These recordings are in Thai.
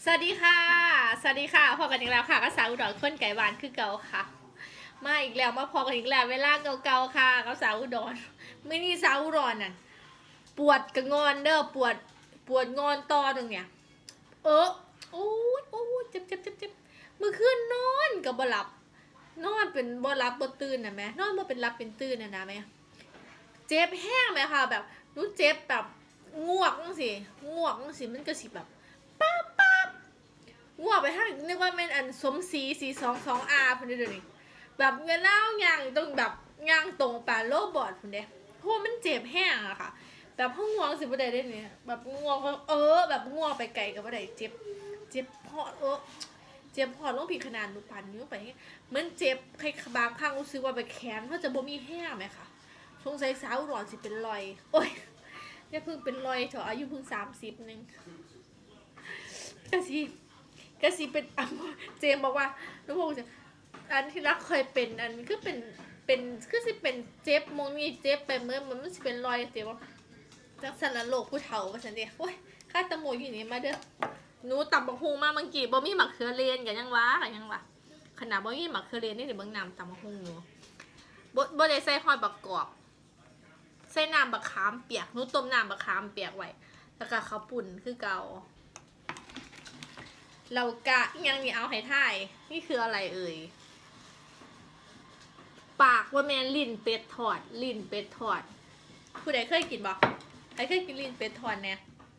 สวัสดีค่ะสวัสดีค่ะพอกันอีกแล้วค่ะก็สาวอุดรคนไก่หวานคือเก่าค่ะมาอีกแล้วมาพอกันอีกแล้วเวลาเก่าๆค่ะกับสาวอุดรไม่นี่สาวอุดรน่ะปวดกระงอนเด้อปวดงอนต่อตรงเนี้ยเออโอ้ยโอ้ยเจ็บเมื่อคืนนอนกับบ่หลับนอนเป็นบ่หลับบ่ตื่นนะแม่นอนบ่เป็นหลับเป็นตื่นนะแม่เจ็บแห้งไหมค่ะแบบรู้เจ็บแบบงวกจังสิมันก็สิแบบงัวไปทางนึกว่าเป็นอันสมศรี422Rพุ่นเดี๋ยวนี้แบบเงินเล่าย่างต้องแบบย่างตรงป่าโลบอดพุ่นเด้เพราะมันเจ็บแห้งอะค่ะแบบห้องง่วงสิบ่ได้เด้เนี่ยแบบง่วงแบบง่วงไปไกลกับบ่ได้เจ็บพอดเจ็บพอดลงผิดขนาดหนูปั่นนิ้วไปเหมือนเจ็บใครบางครั้งรู้สึกว่าไปแขนเขาจะบ่มีแห้งไหมคะสงสัยสาวร้อนสิเป็นรอยโอ้ยอย่าเพิ่งเป็นรอยเถอะอายุเพิ่ง30นึงก็สิเป็นเจมบอกว่าลูกพงษ์อันที่รักเคยเป็นอันคือเป็นคือสิเป็นเจ็บมองนี่เจ็บไปเมื่อมันสิเป็นรอยเจ็บว่าจักสันโลกผู้เฒ่าว่าฉันเดียโอ้ยข้าตะโมอยู่นี่มาเด้อหนูตับบักฮุงมาบางกีบ่มีหมักเขือเรนกันยังวะขนาดบ่มีหมักเขือเรนนี่เดี๋ยวเบิ่งน้ำตับบักฮุงหนูบ่ได้ใส่หอยบักกอกใส่น้ำบักขามเปียกหนูต้มน้ำบักขามเปียกไว้แล้วก็ข้าวปุ่นคือเก่าเรากะยังนี่เอาให้ถ่ายนี่คืออะไรเอ่ยปากว่าแมนลิ้นเป็ดทอดผู้ใดเคยกินบ่ใครเคยกินลิ้นเป็ดทอดเนี่ย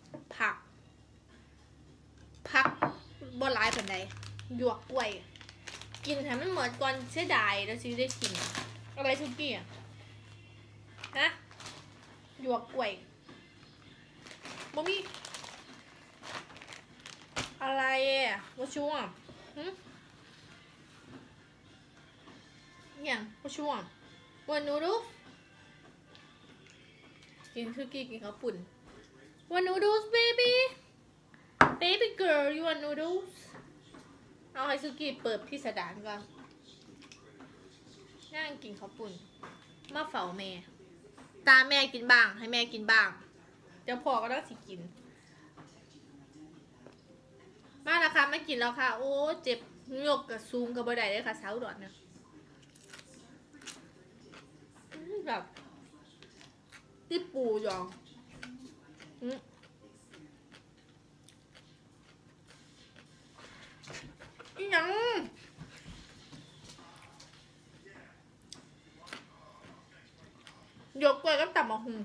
ผักบ่ร้ายปานใดหยวกกล้วยกินให้มันหมดก่อนเสียดายแล้วสิได้กินอะไรทุกกี้ฮะหยวกกล้วยบ่มีอะไรอ่ะว่าช่วงอย่างว่าช่วงวันนูดูกินคุกกี้กินข้าวปุ่นวันนูดูสเบบี้เกิร์ลยูวันนูดูสเอาให้ซุกี้เปิดพิสดารก่อนนั่งกินข้าวปุ่นมาเฝ้าแม่ตาแม่กินบ้างให้แม่กินบ้างเดี๋ยวพ่อก็ต้องสิกินมาแล้วค่ะไม่กินแล้วค่ะโอ้เจ็บยกกับซูมกับบ่ได้เลยค่ะสาวดอดเนี่ยแบบที่ปูยองอีหยังยกกล้วยกับตับมะฮุง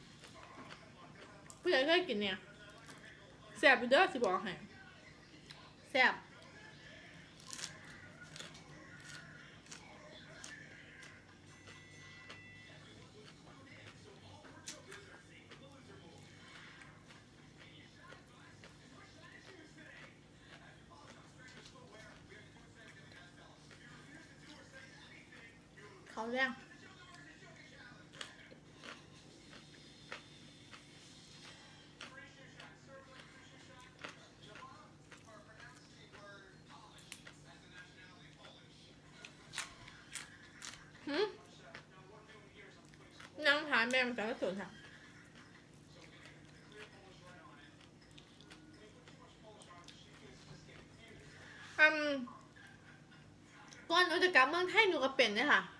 ผู้ใหญ่เคยกินเนี่ยแซ่บอยู่เด้อสิบอกให้แซ่บเขาเรียกนั่งทานแม่งแต่ก็สวนค่ะก่อนหนูจะกลับเมืองไทยหนูก็เป็นเนี่ยค่ะ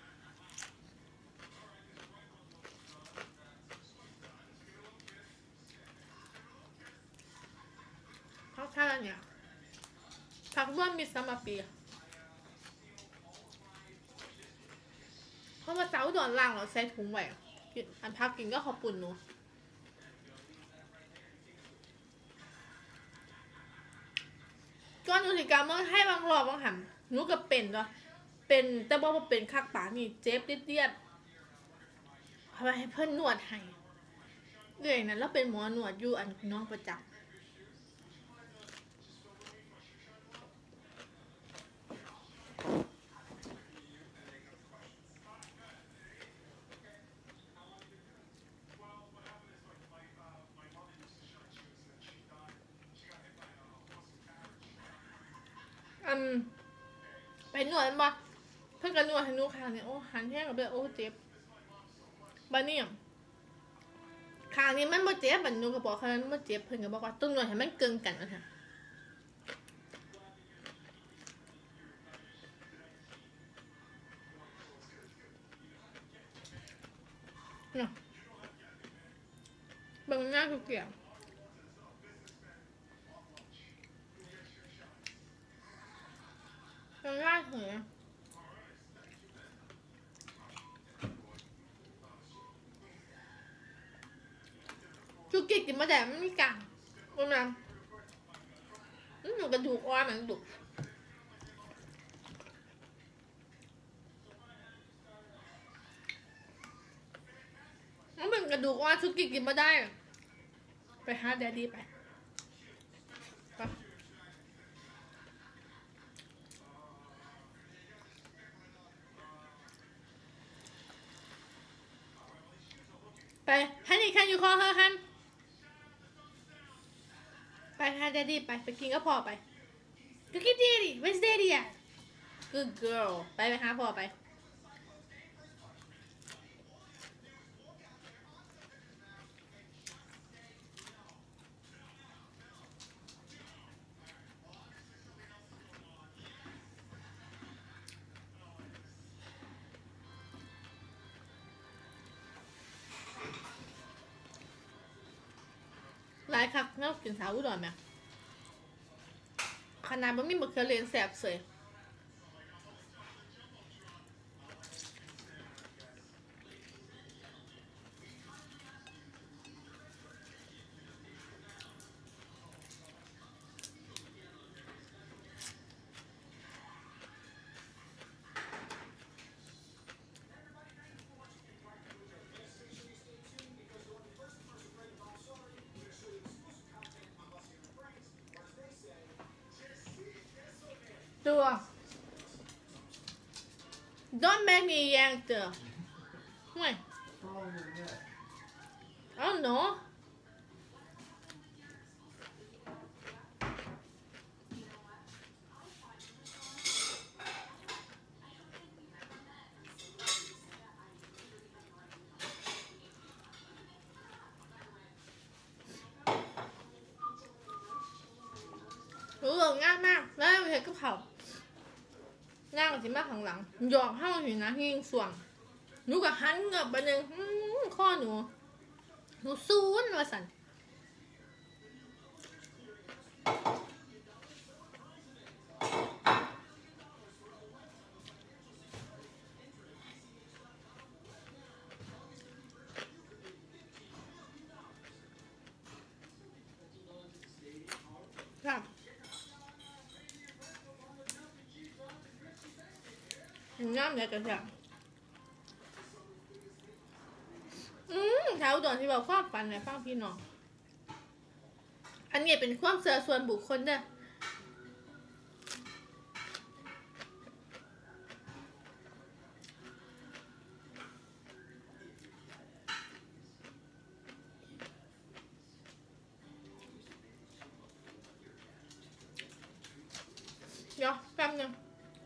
พักท่าเนี่ยพักร่วมมิตรสมัครปีเพราะว่าเจ้าดอนล่างเราใส่ถุงไว้อันพักกินก็ขอปุ่นหนูก่อนหนูสิกลับเมืองไทยบางรอบบางหันหนูก็เป็นจ้ะเป็นแต่บอกว่าเป็นคักปานี่เจ็บเดียดเอาไปให้เพื่อนนวดให้เรื่อยนั้นแล้วเป็นหมอนวดอยู่อันน้องประจักษ์ไปนวดมาเพื่อนกันนวดให้หนูคางเนี่ยโอ้หันแห้งกับเบลโอ้เจ็บบ้านนี่คางนี้มันบ่เจ็บบันหนูก็บอกเขานั้นมันบ่เจ็บเพื่อนก็บอกว่าต้องนวดให้มันเกินกันนะคะเนาะบางหน้าทุกอย่างบางหน้าเหรอชุกี้กินมาแต่ไม่มีกางมันแบบกระดูกอ่อนเหมือนกระดูกมันเป็นกระดูกอ่อนชุกี้กินมาได้ไปหาแดดดี้ไปไปฮันนี่คันอยู่คอเฮอฮันไปหาแดดดี้ไปกินก็พอไปก็กินดีดิ where's daddy at good girl ไปหาพ่อไปหลายคักเนาะกินสาวอุดรไหมขนาดมันมีมะเขือเทศแสบเสยตัว don't make me yank the ไม่ I don't know รู้เรื่องง่ายมากแล้วเห็นก็เผาง่ายกว่าที่มาข้างหลังหยอกเข้าอยู่นะยิงส่วงหนูกับหันเงือบไปหนึ่งข้อหนูซูนมาสั่นครับน้ำเนี่ยกระชับแถวตอนที่บอกความฝันเนี่ยฟังพี่น้องอันนี้เป็นความเสื่อส่วนบุคคลเด้อเดี๋ยวแป๊บนึง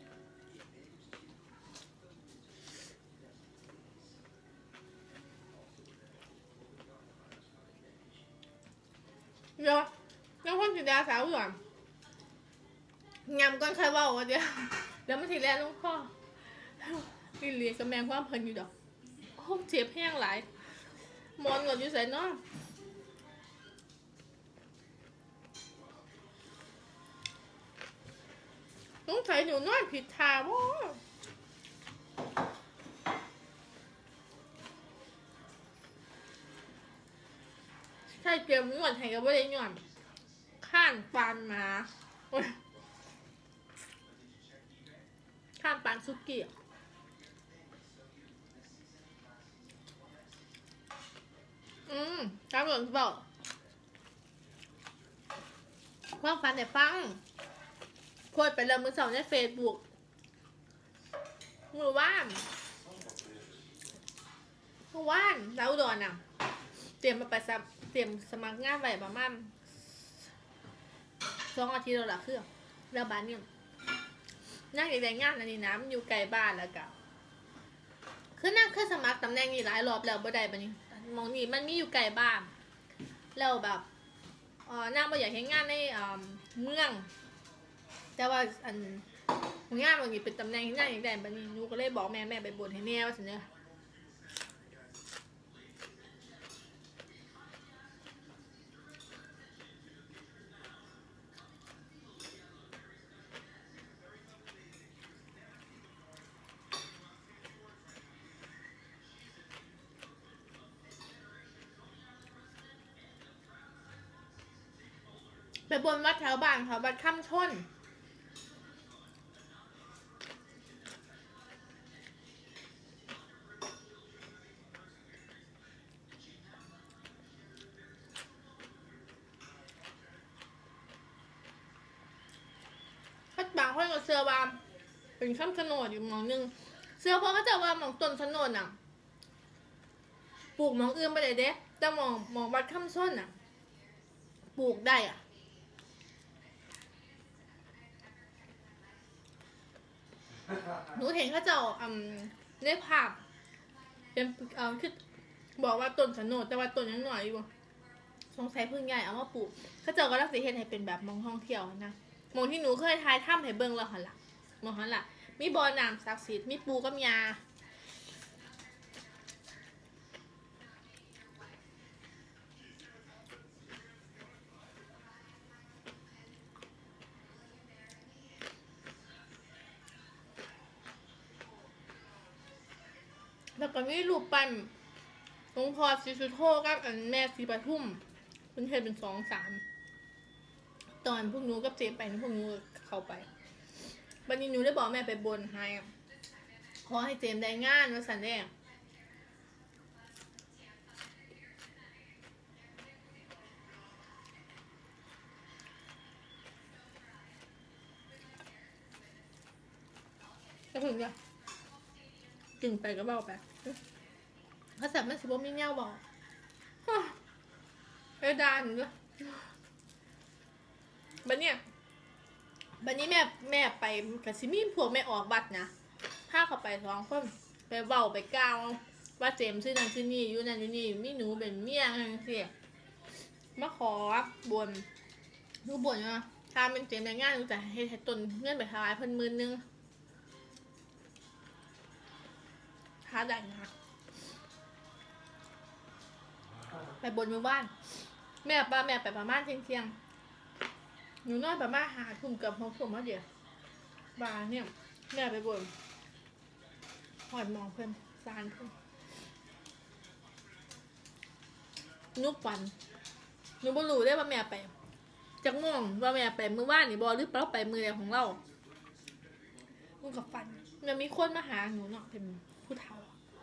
เดี๋ยวแล้วคนสิดาสาวก่อนยำก่อนใครว่าเดี๋ยวมันทีแรกลุงพ่อลิเลียกับแมงความเพลินอยู่ดอกโอ้เจ็บแห้งหลายมอนก่อนอยู่ใส่เนาะต้องใส่หนูน้อยผิดทางวะใช่เตรียมนวดให้กับว่าได้นวดข้างปานมาข้างปานซุกี้ครับผมบอกความฝันแต่ฟังโพสไปแล้วมือสองในเฟซบุ๊กมือว่านแล้วอุดรน่ะเตรียมมาไปเตรียมสมัครงานไว้ประมาณ2 อาทิตย์แล้วล่ะคือแล้วบ้านเนี่ยนั่งในงานอันนี้นะมันอยู่ไกลบ้านแล้วก็คือนั่งเคยสมัครตำแหน่งนี้หลายรอบแล้วบ่ได้ปะนี่มองนี่มันมีอยู่ไกลบ้านแล้วแบบนั่งบ่อยากเห็นงานในเมืองแต่ว่าอันงานบางทีเป็นตำแหน่งที่งานอย่างใดปะนี่หนูก็เลยบอกแม่ไปบ่นให้แม่ว่าฉันเนี่ยไปบนวัดแถวบ้านเขาวัดค่ำชนบางคนก็เสื้อว่าเป็นข้ามถนนอยู่หมองนึงเสื้อเพราะเขาจะว่าหมองต้นถนนอ่ะปลูกหมองอื่นไปเลยเด้แต่หมองวัดข้ามส้นอ่ะปลูกได้อ่ะหนูเห็นเขาจะในภาพเป็นคือบอกว่าต้นถนนแต่ว่าต้นยังหน่อยอยู่สงสัยเพิ่งใหญ่เอามาปลูกเขาเจ้าก็รักสิเฮ็ดให้เป็นแบบมองท่องเที่ยวนะมองที่หนูเคยทายถ้ำให้เบิ่งแล้วหันหลังมองหันหลังมีบ่อน้ำศักดิ์สิทธิ์มีปูกับยาแล้วก็มีรูปปั้นหลวงพ่อศรีสุโธกับแม่ศรีปทุมเป็นเฮ็ดเป็น2-3ตอนพวกหนูกับเจ๊ไปพวกหนูเข้าไปวันนี้หนูได้บอกแม่ไปบนให้ขอให้เจมได้งานมาสันแดงก็ถึงจะกินไปก็เบาไปเขาสับมันสิบ่มีเงี้ยวบอกไปดานเลยบันนี้แม่ไปกับซิมี่พวกแม่ออกบัตรนะถ้าเขาไป2 คนไปเบาไปก้าวว่าเจมชื่อนั่นชื่อนี่อยู่นั่นอยู่นี่มีหนูเป็นเมียอะไรเสียมาขอบนหนูบ่นว่าถ้าเป็นเจมในงานหนูจะให้ต้นเงื่อนไปทลายเพิ่น10,000ท้าได้นะคะไปบนมือบ้านแม่ไปประมาณเที่ยงหนูนอนประมาณ5 ทุ่มกับ6 ทุ่มเดี๋ยวบ้านเนี่ยแม่ไปบนหอดมองเพิ่นซานเพิ่นนุบฝันหนูบ่รู้ได้ว่าแม่ไปจักม่วงว่าแม่ไปมือว่านนี่บอหรือเปล่าไปมือเดียวของเราหนูกับฝันมันมีคนมาหาหนูเนาะเป็นผู้เฒ่า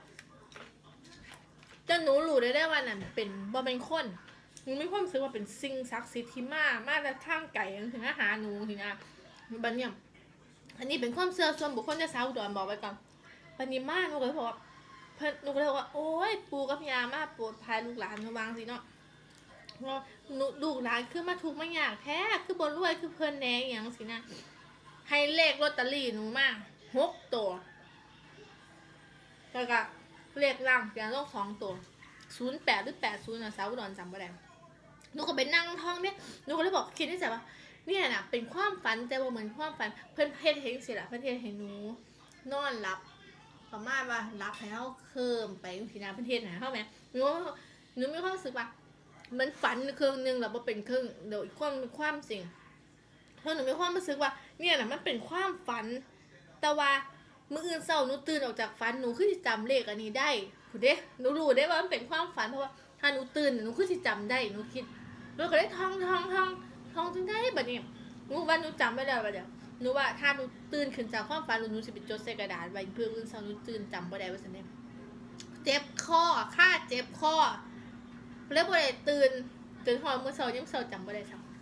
จนหนูรู้ได้ว่านั่นเป็นบ่เป็นคนหนูไม่ความรู้สึกว่าเป็นสิ่งศักดิ์สิทธิ์ที่มาแต่ทางไก่ถึงอาหารหนูถึงบันเนี่ยอันนี้เป็นความเชื่อส่วนบุคคลจะสาวอุดรบอกไว้ก่อนปันนี้มากหนูก็เลยบอกว่าเพื่อนหนูก็เลยบอกว่าโอ๊ยปูกับยามาโปรดพายลูกหลานมาวางสิเนาะลูกหลานคือมาถูกมาอยากแท้คือบนรวยคือเพิ่นแน่อย่างสินะให้เลขลอตเตอรี่หนูมา6 ตัวแล้วก็เลขล่างอย่างโลก2 ตัว08หรือ80นะสาวอุดรจำไม่ได้หนูก็ไปนั่งท่องเนี่ยหนูก็เลยบอกคิดในใจว่าเนี่ยนะเป็นความฝันแต่ว่าเหมือนความฝันเพื่อนเพศเห็นสิละเพื่อนเพศเห็นหนูนอนหลับประมาณว่าหลับแล้วเคิมไปทีนาเพื่อนเพศไหนเข้าไหมหนูมีความรู้สึกว่ามันฝันครึ่งนึงแล้วว่าเป็นครึ่งเดี๋ยวความจริงเพราะหนูมีความรู้สึกว่าเนี่ยนะมันเป็นความฝันแต่ว่าเมื่ออื่นเช้าหนูตื่นออกจากฝันหนูคือจำเลขอันนี้ได้ถูกเด้หนูรู้ได้ว่ามันเป็นความฝันเพราะว่าถ้าหนูตื่นหนูคือจำได้หนูคิดหนูก็ได้ท่องถึงได้แบบนี้หนูว่าหนูจำไม่ได้แบบเดียวหนูว่าถ้าหนูตื่นขึ้นจากความฝันหนูจะไปจดใส่กระดาษไว้เพื่ออื่นเช้าหนูตื่นจำไม่ได้ว่าสันเนี่ยเจ็บคอค่าเจ็บคอแล้วบ่ได้ตื่นหอมเมื่อเช้ายังเช้าจำไม่ได้ซ้ำ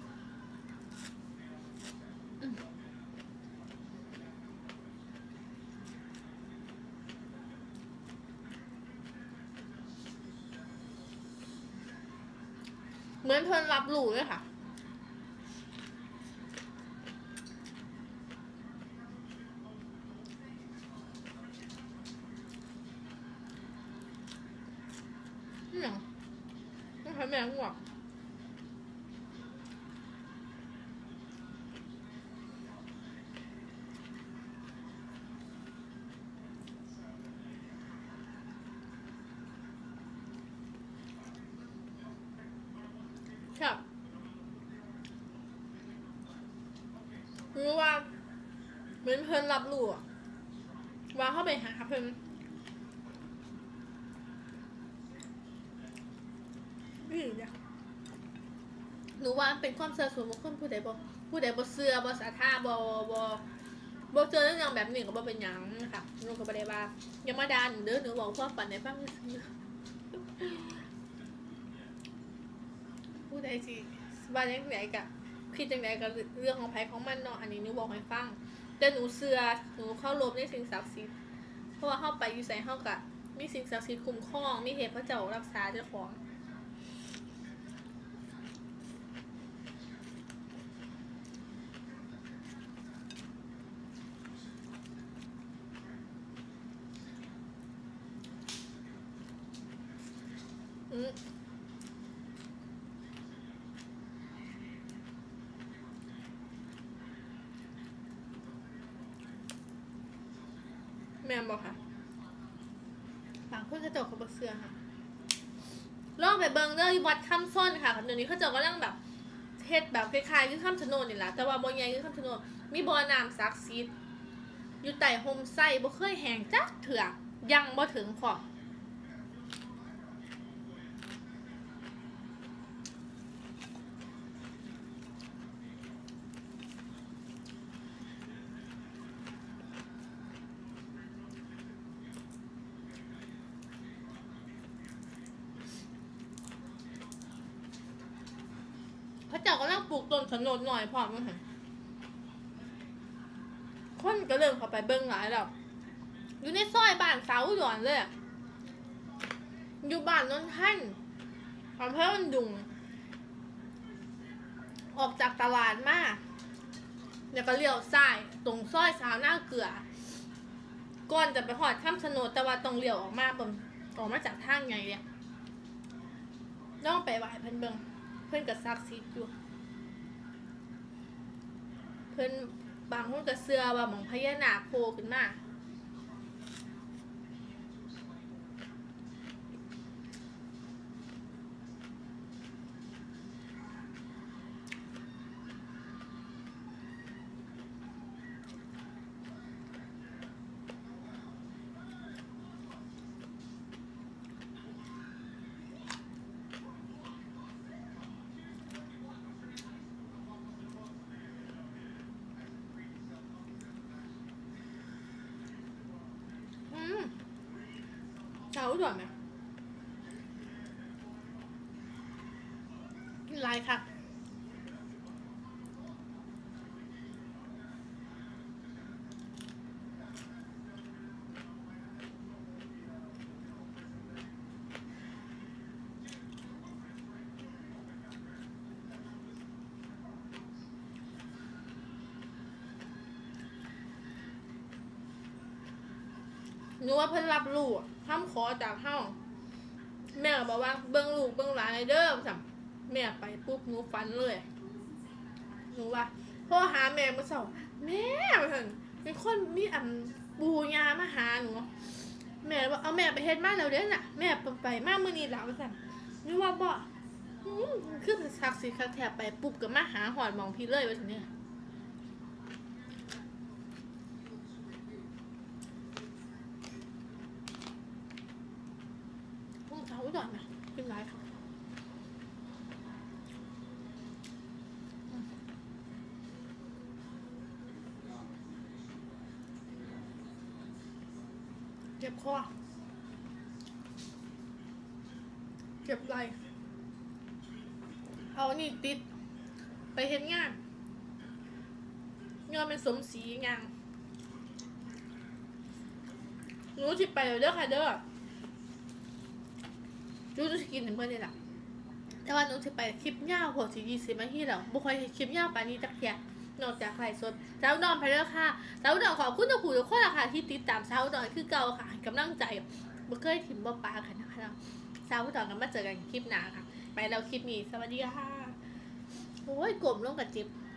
เหมือนเพิ่นรับรู้เลยค่ะเนี่ยต้องใช้แมงหัวครับรู้ว่าเหมือนเพิ่นรับรู้ว่าเข้าไปหาเพิ่นนี่เนี่ยหนูนูว่ามันเป็นความเชื่อส่วนบุคคลผู้ใดบ่เชื่อบ่ศรัทธาบ่เจอเรื่องอย่างแบบนี้ก็บ่เป็นหยังนะคะหนูก็บ่ได้ว่าอย่ามาด่าหนูเด้อหนูบอกความฝันให้ฟังซื่อผู้ใดสิว่าจังไดก็คิดจังไดก็เรื่องของไผของมันเนาะอันนี้หนูบอกให้ฟังแต่หนูเชื่อหนูเคารพในสิ่งศักดิ์สิทธิ์เพราะว่าเฮาไปอยู่ไสเฮาก็มีสิ่งศักดิ์สิทธิ์คุ้มครองมีเทพเจ้ารักษาเจ้าของแม่บอกค่ะบางคนเขาเจ้าเขาบ่เชื่อค่ะลองไปเบิ่งเด้อวัดคำซ่อนค่ะเดี๋ยวนี้เขาเจ้ากำลังแบบเฮ็ดแบบคล้ายๆคือคำชะโนดนี่แหละแต่ว่าบ่ใหญ่คือคำชะโนดมีบ่อน้ำศักดิ์สิทธิ์อยู่ใต้ห่มไส้บ่เคยแห้งจักเถื่อยังบ่ถึงขอบพระเจ้ากำลังปลูกต้นชะโนดหน่อยพร้อมมั้งค่ะคนก็เริ่มเข้าไปเบิ่งหลายแล้วอยู่ในซอยบ้านสาวอุดรเลยอยู่บ้านนนทันอำเภอบันดุงออกจากตลาดมาแล้วก็เลี้ยวซ้ายตรงซอยสาวหน้าเกลือก่อนจะไปหอดข้ามชะโนดแต่ว่าต้องเลี้ยวออกมาจากทางไงเนี่ยต้องไปไหว้เพิ่นเบิ่งเพิ่นก็ซักซีดอยู่เพิ่นบางคนก็เชื่อว่าหม่องพญานาคโผล่ขึ้นมาสาวอุดรไหมลายค่ะหนูว่าเพิ่นรับรู้ห้ามขอจากเฮาแม่ก็บอกว่าเบิ่งลูกเบิ่งหลานเด้อสั่งแม่ไปปุ๊บหนูฝันเลยหนูว่าพ่อหาแม่มาสอนแม่เพิ่นเป็นคนมีปูยามาหาหนูแม่ว่าเอาแม่ไปเฮ็ดมาแล้วเด้อน่ะแม่ไปมามื้อนี้แล้วสั่งหนูว่าบ่คือศักดิ์สิทธิ์คักแท้ไปปุ๊บก็มาหาหอดหมองพี่เลยว่าซั่นเนี่ยอุดรนะเป็นไรค่ะเจ็บคอเจ็บไหล่เอานี่ติดไปเห็นงานเป็นสมศรีงานหนูที่ไปเด้อค่ะเด้อหนูจะกินเพื่อนนี่แหละแต่ว่าหนูจะไปคลิปยาวหัวสี20 นาทีแล้วบุคคลคลิปยาวปานนี้จักเทียนอกจากไลฟ์สดสาวดอนไปแล้วค่ะสาวดอนขอบคุณทุกผู้ทุกคนละค่ะที่ติดตามสาวดอนคือเก่าค่ะกำลังใจบ่เคยถิ่มบ่ปลาค่ะนะคะสาวดอนกันมาเจอกันคลิปหน้าค่ะไปแล้วคลิปนี้สวัสดีค่ะโอ้ยกลมลงกับจิ๊บ